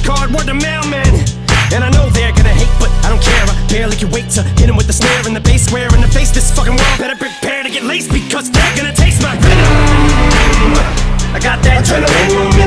card, word to mailman. And I know they're gonna hate, but I don't care. I barely can wait to hit 'em with the snare and the bass square in the face. This fucking world better prepare to get laced, because they're gonna taste my venom. I got that adrenaline.